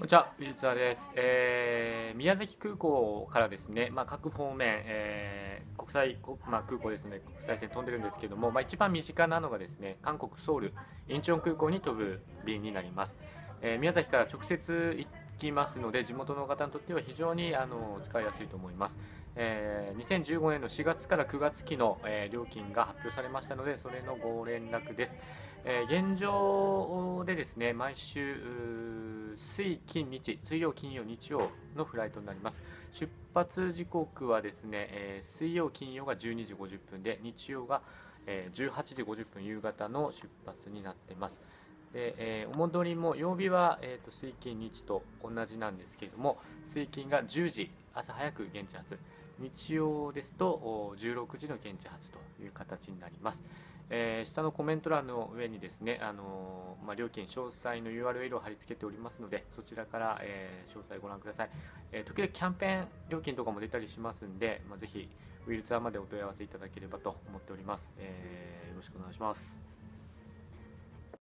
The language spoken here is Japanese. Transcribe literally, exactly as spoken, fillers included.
にちは、ウィルツァーです。えー宮崎空港からですね、まあ、各方面、えー国際、こまあ、空港ですね、国際線飛んでるんですけども、まあ、一番身近なのがですね、韓国ソウル、インチョン空港に飛ぶ便になります。えー宮崎から直接行きますので、地元の方にとっては非常にあの使いやすいと思います。えーにせんじゅうごねんのしがつからくがつ期の、えー料金が発表されましたので、それのご連絡です。えー現状でですね、毎週水金日、水曜、金曜、日曜のフライトになります。出発時刻はですね、えー水曜、金曜がじゅうにじごじゅっぷんで、日曜が、えーじゅうはちじごじゅっぷん夕方の出発になっています。で、えーお戻りも曜日は、えーと水金日と同じなんですけれども、水金がじゅうじ、朝早く現地発、日曜ですとじゅうろくじの現地発という形になります。えー下のコメント欄の上にですね、あのーまあ、料金詳細の ユーアールエル を貼り付けておりますので、そちらから、えー詳細ご覧ください。えー時々キャンペーン料金とかも出たりしますんで、まあ、ぜひウィルツアーまでお問い合わせいただければと思っております。えーよろしくお願いします。